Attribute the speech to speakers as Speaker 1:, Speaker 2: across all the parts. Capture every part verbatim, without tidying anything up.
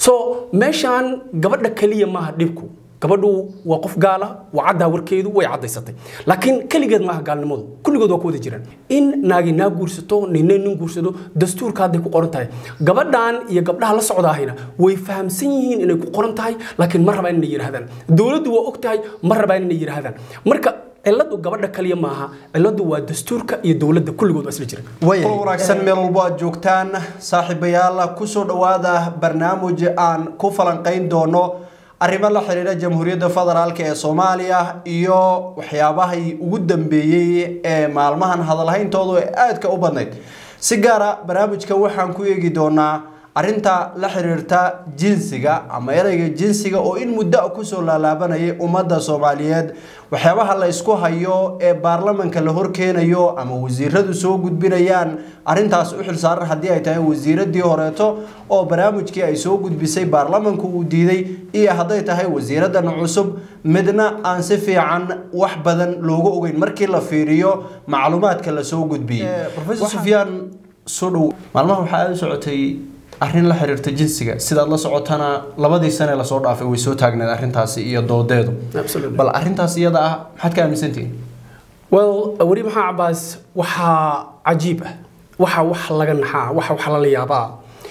Speaker 1: so meeshaan gabadha kaliya maaha dhibku gabadhu waa qof gaala waa cadda warkeedu way cadaysatay laakiin kaligeed maaha gaalnimadu kulligood waa ku wada jiraan in naagi naag guursato ninna nin guursado dastuurka hadday ku qoran tahay gabadhan iyo gabdhaha la socdaahayna way fahamsan yihiin inay ku qoran tahay laakiin ma rabaan inay yiraahdaan dawladdu waa og tahay ma rabaan inay yiraahdaan marka ciladu gabadha kaliya maaha ciladu waa dastuurka iyo dawladda kulligood waa isla jiraan
Speaker 2: way wanaagsan meel walba aad joogtaan saaxiibayaal ku soo dhawaada barnaamij aan ku falanqayn doono arrimo la xiriira jamhuuriyadda federaalka ee Soomaaliya iyo waxyaabaha ugu dambeeyay ee maalmahan hadalhayntoodu aad ka u badnayd si gaar ah barnaamijka waxaan ku eegi doonaa arinta la xiriirta jinsiga ama erayga jinsiga oo in muddo ku soo laalaabanayay ummadda Soomaaliyeed waxyaabaha la isku hayo ee baarlamaanka la horkeenayo ama wasiiradu soo gudbinayaan arintaas u xilsaaran hadii ay tahay wasiiradii horeeto oo barnaamijkii ay soo gudbisay baarlamaanku uu diiday iyo haday tahay wasiiradan cusub midna aan si fiican wax badan looga ogeyn markii la fiiriyo macluumaadka la soo gudbiyay Professor Sufyaan Sodow maalmaha waxa ay socotay arrin la xiriirta jinsiga sida la socotana labadii sano la soo dhaafay way soo taagneed arrintaasi iyo doodeedu bal arrintaas iyada ah maxaad ka aaminsantiin
Speaker 1: well wari maxaa Abbas waxa cajiib ah waxa wax laga naxaa waxa wax la yaabaa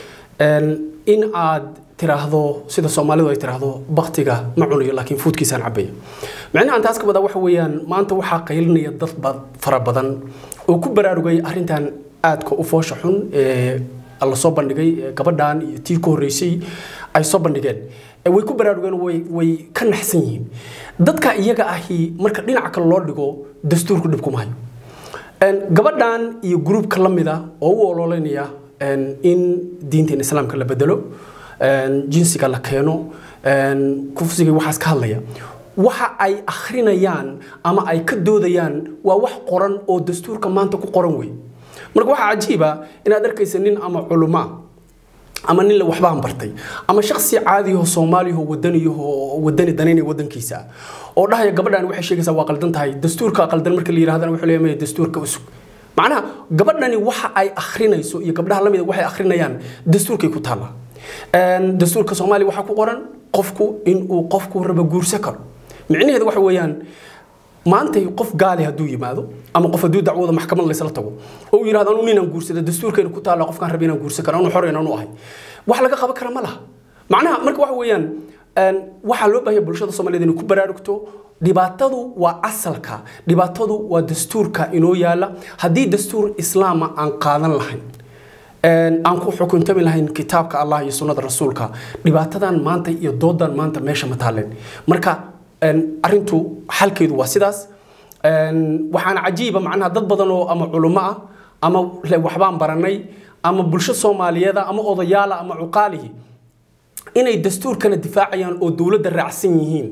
Speaker 1: in aad tiraahdo sida Soomaalidu ay tiraahdo baqtiga ma cunayo laakiin foodkiisaan cabay macnaheedu antaas ka wada waxa weeyaan maanta waxa qaylinaya dad fara badan oo ku baraarugay arrintan aad ka u foosho xun ee alla soo bandhigay gabadhan iyo tii ku horeysay ay soo bandhigeen way ku baraarugeen way way ka naxsan yihiin dadka iyaga ahi marka dhinaca kale loo dhigo dastuurku dhib kuma hayo een gabadhan iyo groupka lamida oo u ololeynaya in diinta islaamka la bedelo een jinsiga la keeno een kufsiga waxaas ka hadlaya waxa ay akhrinayaan ama ay ka doodayaan waa wax qoran oo dastuurka maanta ku qoran way marka waxa cajiib ah in aad arkaysa nin ama culuma ama nin la waxba aan bartay ama shakhsi caadi ah Soomaali ah wadaniyo wadani danayna wadankiisa oo dhahay gabadhan waxay sheegaysaa waa qaldan tahay dastuurka qaldan marka la yiraahdana wuxuu leeyahay dastuurka usug macnaha gabadhani waxa ay akhrinayso iyo gabdhaha lamid waxay akhrinayaan dastuurkay ku taala een dastuurka Soomaali waxa ku qoran qofku in uu qofku raba guursan karo micnaheedu waxa weeyaan maanta qof gaali haduu yimaado ama qof haduu dacwada maxkamad la isla tago oo yiraahdo anu ninaan guursada dastuurkeena ku taala qofkan rabina guursan karo anu xoreen anu ahay wax laga qaban kara ma laha macnaha marka waxa weeyaan een waxa loo baahay bulshada Soomaaliyeed inay ku baraarugto dhibaatadu waa asalka dhibaatadu waa dastuurka inoo yaala hadii dastuur islaam aan qaadan lahayn een aan ku xukuntami lahayn kitaabka Allah iyo sunnada rasuulka dhibaatadan maanta iyo doodan maanta meesha ma taaleen marka arintu xalkeedu waa sidaas een waxaan cajiib macnaha dad badan oo ama culimo ah ama waxbaan baranay ama bulsho Soomaaliyeed ama odayaal ama uqaalihi inay dastuurkana difaacayaan oo dawladda raacsan yihiin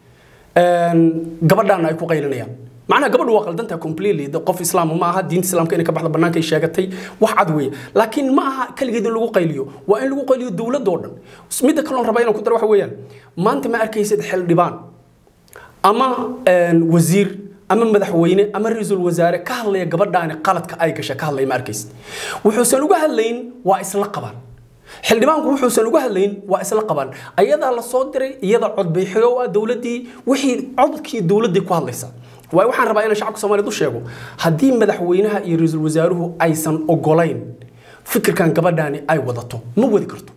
Speaker 1: een gabadhan ay ku qaylinayaan macnaha gabadhu waa qaldanta completely qof islaam ma aha diinta islaamka inay ka baxdo banaanka ay sheegatay wax cad weey laakiin ma aha kaligeed lagu qayliyo waa in lagu qayliyo dawladda oo dhan mid kale oo rabaa inaan ku daro waxa weeyaan maanta ma arkaysid xil dhibaan ama wasiir ama madaxweyne ama ra'iisul wasaare ka hadlaya gabadhaani qaladka ay gashay ka hadlay ma arkaysid wuxuu san uga hadlayn waa isla qabaan xildhibaanku wuxuu san uga hadlayn waa isla qabaan ayada la soo diray iyada cod bixiyo waa dawladii wixii codkii dawladii ku hadlaysa way waxaan rabaa in shacabka Soomaaliyeed u sheego hadii madaxweynaha iyo ra'iisul wasaaruhu aysan ogolayn fikirkan gabadhaani ay wadato ma wadi karto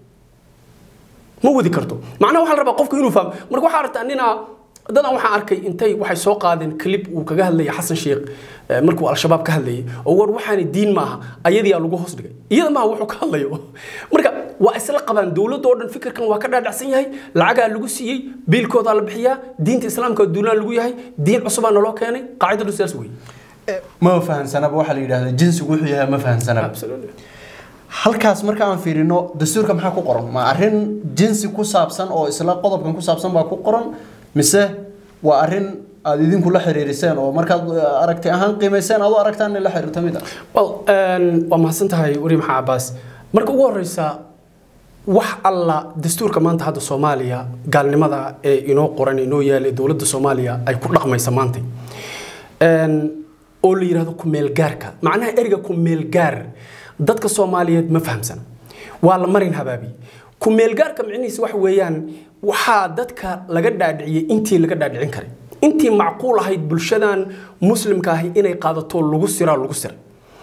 Speaker 1: ma wadi karto macnaha waxa la rabaa qofku inuu fahmo marka waxa aragtaa nina dad waxaan arkay intay waxay soo qaadeen clip uu kaga hadlay Xasan Sheekh markuu al-shabaab ka hadlayay oo war waxaan diin maaha ayadii lagu hoos dhigay iyada ma wuxuu ka hadlayo marka waa isla qabaan dawladda oo dhan fikirkan waa ka dhaadhacsan yahay lacaga lagu siiyay biilkooda la bixiyaa diinta islaamka duulaan lagu yahay diin cusub aan loo keenay qaacida sidaas weey
Speaker 2: ma fahansanaba waxa la yiraahdo jinsigu wuxuu yahay ma fahansanaba halkaas marka aan fiirino dastuurka maxaa ku qoran ma arrin jinsi ku saabsan oo isla qodobkan ku saabsan baa ku qoran mise waa arrin aad idinku la xiriiriseen oo marka aragtay ahaan qiimeyseen aad u aragtaan in la xiriirto mid ah
Speaker 1: well een waa mahadsantahay wari maxaa Abbas marka ugu horeysa wax alla dastuurka maanta hadda Soomaaliya gaalnimada ee inoo qoran inoo yaal dawladda Soomaaliya ay ku dhaqmayso maanta een oo la yiraahdo ku meel gaarka macnaha erga ku meel gaar dadka Soomaaliyeed ma fahamsan waa la marin habaabi kumeelgaarka micnihiisa wax weeyaan waxaa dadka laga dhaadhiciyay intii laga dhaadhicin karay intii macquul ahayd bulshadan muslimka ah inay qaadato lagu siraa lagu siray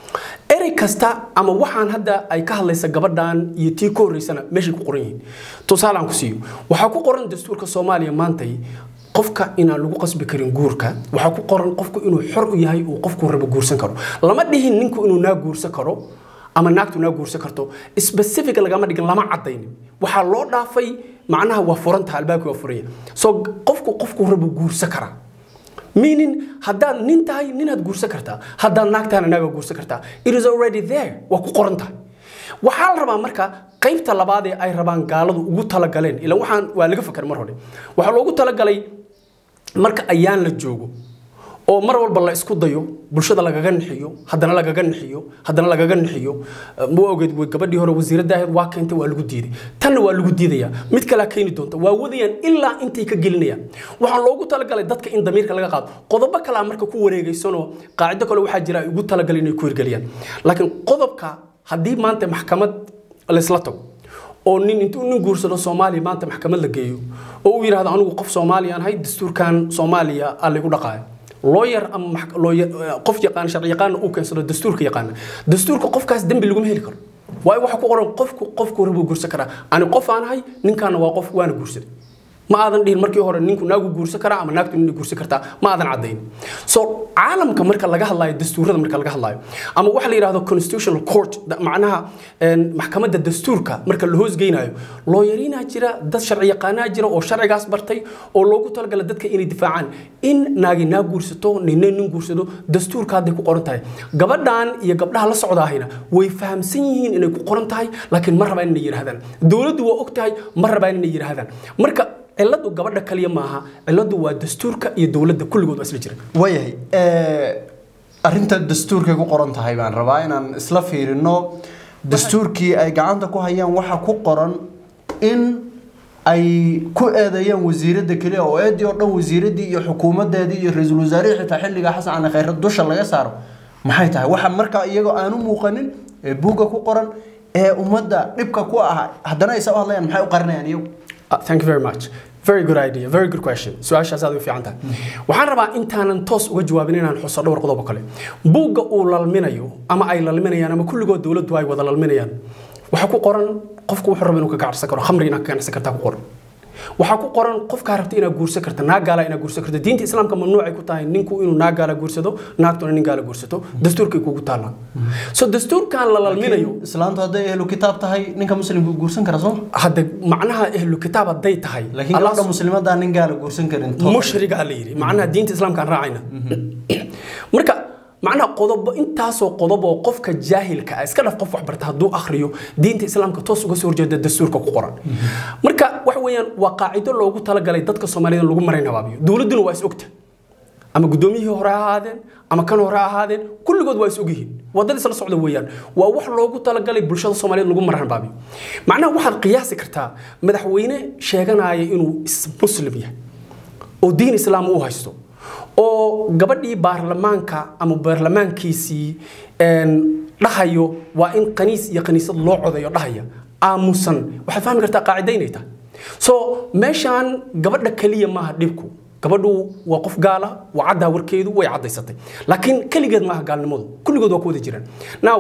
Speaker 1: erey kasta ama waxaan hadda ay ka hadlaysa gabadhan iyo tii ka horeysana meeshay ku qoran yihiin tusaale aan ku siiyo waxaa ku qoran dastuurka Soomaaliya maanta qofka inaan lagu qasbi karin guurka waxa ku qoran qofku inuu xor u yahay oo qofku rabo guursan karo lama dhihin ninku inuu naa guursan karo ama naagtu naa guursan karto specific lagama dhigin lama cadeyn waxa loo dhaafay macnaha waa furanta albaabka waa furaya so qofku qofku rabo guursan kara meaning haddaan nin tahay nin aad guursan kartaa haddaan naag tahayna naag guursan kartaa it is already there waa ku qoran tahay waxaa la rabaa marka qaybta labaad ee ay rabaan gaaladu ugu tala galeen ilaa waxaan waa laga fakar mar hore waxa loogu tala galay marka ayaan la joogo oo mar walba la isku dayo bulshada lagaga nixiyo haddana lagaga nixiyo haddana lagaga nixiyo ma ogeed way gabadhii hore wasiiradda ahayd waa keentay waa lagu diiday tanna waa lagu diidaya mid kale keeni doonta waa wadayaan ilaa intay ka gelinayaan waxa loogu tala galay dadka in damiirka laga qaado qodobo kale marka ku wareegaysano qaacido kale waxa jira ay ugu tala galeen inay ku hirgeliyaan laakiin qodobka haddii maanta maxkamad la isla tago oo nin intuu nin guursado Soomaaliya maanta maxkamad la geeyo oo uu yiraahdo anigu qof Soomaaliya aan hay dastuurkan Soomaaliya aan lagu dhaqaayo lawyer ama lawyer qof yaqaan sharci yaqaan uu keensado dastuurka yaqaan dastuurka qofkaas dambi lagu heli karo way waxa ku qoran qofku qofku rabo guursan kara ani qof aan hay ninkan waa qof waana guursaday ma aadan dhihin markii hore ninku naagu guursan kara ama naagtu nin guursan karta ma aadan cadeyn so caalamka marka laga hadlayo dastuurada marka laga hadlayo ama waxa la yiraahdo constitutional court macnaha maxkamadda dastuurka marka la hoos geynayo lawyerina jira dad sharci yaqaana jira oo sharcigaas bartay oo loogu talagalay dadka inay difaacaan in naagi naag guursato nin nin guursado dastuurka hadda ku qoran tahay gabadhan iyo gabdhaha la socdaahina way fahamsan yihiin inay ku qoran tahay laakiin ma rabaan inay yiraahdaan dawladdu waa ogtahay ma rabaan inay yiraahdaan marka ciladu gabadha kaliya maaha ciladu waa dastuurka iyo dawladda kulligood waa isla jiraan
Speaker 2: wayahay ee arinta dastuurka ku qoran tahay baan rabaa inaan isla fiirino dastuurkii ay gacanta ku hayaan waxa ku qoran in ay ku eedeeyaan wasiiradda kaliya oo eedii oo dhan wasiiradii iyo xukuumadeedii iyo ra'iisul wasaaraha xitaa xilliga Xasan Cali Khayre dusha laga saaro maxay tahay waxa marka iyaga aanu muuqanin ee buuga ku qoran ee ummadda dhibka ku ah haddana ay soo hadlayaan maxay u qarinayaan iyagu
Speaker 1: thank you very much very good idea very good question su'aashaas aad u fiican tahay waxaan rabaa intaanan toos uga jawaabin inaan xuso dhowr qodob kale buugga uu lalminayo ama ay lalminayaan ama kulligood dawladdu ay wada lalminayaan waxa ku qoran qofku wuxuu rabaa inuu ka gacsan karo khamri inuu ka ganacsan kartaa ku qoran waxa ku qoran qofka rabta inuu guursan karta naag gaala inuu guursan karta diinta islaamka mamnuuc ay ku tahay ninku inuu naag gaala guursado naagtuna nin gaala guursato dastuurka kugu taala so dastuurkan la lalminayo
Speaker 2: islaamtu haday ehlu kitaab tahay ninka muslimku guursan kara soo
Speaker 1: hada macnaha ehlu kitaab haday tahay
Speaker 2: laakiin gabadha muslimada nin gaala guursan karin
Speaker 1: mushriga la yiri macnaha diinta islaamka aan raacayna marka macnaha qodob intaasoo qodob oo qofka jaahilka ah iska dhaf qof wax barta haduu akhriyo diinta islaamka toos uga soo horjeeda dastuurka ku qoran marka wax weeyaan waa qaacido loogu tala galay dadka Soomaaliyeed lagu maray nabaabiyo dawladuna waa is ogta ama gudoomiyihii hore ahaadeen ama kan hore ahaadeen kulligood waa is ogyihiin wadada isla socda weeyaan waa wax loogu tala galay bulshada Soomaaliyeed lagu maray nabaabiyo macnaha waxaad qiyaasi kartaa madaxweyne sheeganaya inuu muslim yahay oo diin islaam u haysto oo gabadhii baarlamaanka ama baarlamaankiisii een dhahayo waa in qaniis iyo qaniisad loo codayo dhahaya aamusan waxa fahmi kartaa qaacidaynayta so meeshan gabadha kaliya maaha dhibku gabadhu waa qof gaala waa cadda warkeedu way cadaysatay laakiin kaligeed maaha gaalnimadu kulligood waa ku wada jiraan now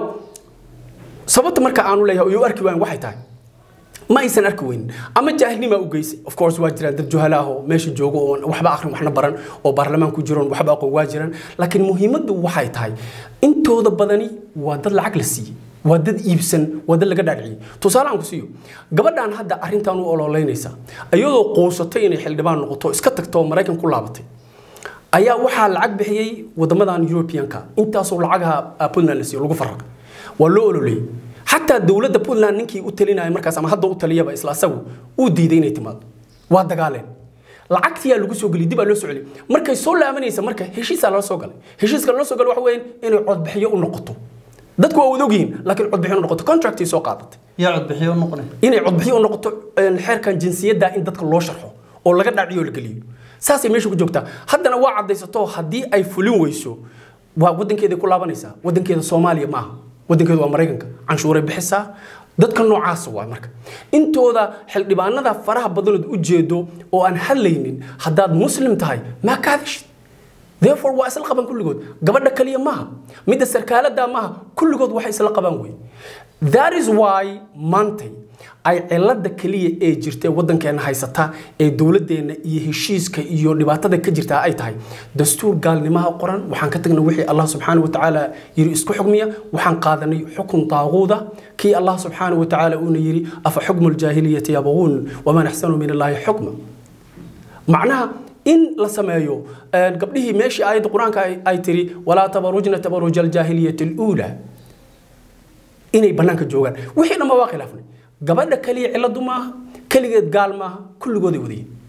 Speaker 1: sababta marka aanu leeyahay oo arki waan waxay tahay ما يسن أركوين أما جاهلني ما أوجيس of course واجرا دب جهلاه ماشي جوجو وحبا آخر وحنا بران أو برلمان كجرون وحبا أقوى واجرا لكن مهمة دو وحيت هاي أنتو ذا بدني وذا العقل السي وذا إبسن وذا اللي قدر عليه تصار عن كسيو قبل أن هذا أرين تانو أولو لينيسا أيوه قوسطين يحل دبان نقطة إسكتك تو مراكن كل لعبتي أيا وحال العقب بحيي وذا مدان يوروبيان كا أنت أصل العقها أبلنا لسي لقو فرق ولو لي حتى الدولة بولان نكى أتلينا مركز أما هذا أتليه بإسلا سو وديدين اعتماد وهذا قالين العكس هي اللي جسوا قلي دي بقى عليه مركز سول أمني يسمى مركز هشيس على راسه قال هشيس قال راسه قال وحوين إنه عد بحية ونقطه ده تكون أودوجين لكن عد بحية ونقطه كونتراكت يسوق قاعدة
Speaker 2: يعد بحية ونقطه
Speaker 1: إنه عد بحية ونقطه الحير كان جنسية ده إن ده تكون الله شرحه ولا قد عيول قليل ساسي ماشي كجوكتا هذا أنا واحد يسطو هدي أي فلون ويسو ودن كده كلها بنيسا ودن كده صوماليا معه ودن كده أمريكا عن شوري بحسها dadka noocaas waa marka intooda xildhibaanada faraha badanood u jeedo oo aan hadlaynin haddaad muslim tahay ma kaadishid therefore waa isla qaban kulligood gabadha kaliya maaha midda sarkaalada maaha kulligood waxay isla qaban way that is why maantay ay cilada kaliya ee jirtay wadankeena haysata ee dawladeena iyo heshiiska iyo dhibaatada ka jirta ay tahay dastuur gaalnimaha qoran waxaan ka tagnay wixii Allah subhanahu wa ta'ala yiri isku xukmiya waxaan qaadanay xukun taaquuda ki Allah subhanahu wa ta'ala uu yiri afa hukmul jahiliyyati yabghun wa man ahsanu min Allah hukma macnaha in la sameeyo gabdhihii meeshii aayada quraanka ay tiri wala tabarujna tabarujal jahiliyyati al-ula inay banaanka joogan wixii dhamma waa khilaafnay gabadha kaliya ciladu maaha kaligeed gaal maaha kulligood ay wadiyeen